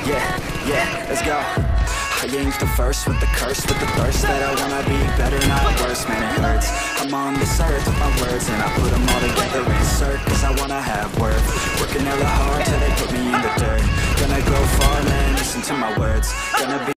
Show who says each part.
Speaker 1: yeah, let's go. I ain't the first with the curse, with the thirst that I wanna be better, not worse, man it hurts. I'm on this earth with my words and I put them all together, insert, cause I wanna have worth. Working hella hard till they put me in the dirt. Gonna go far, man, listen to my words. Gonna be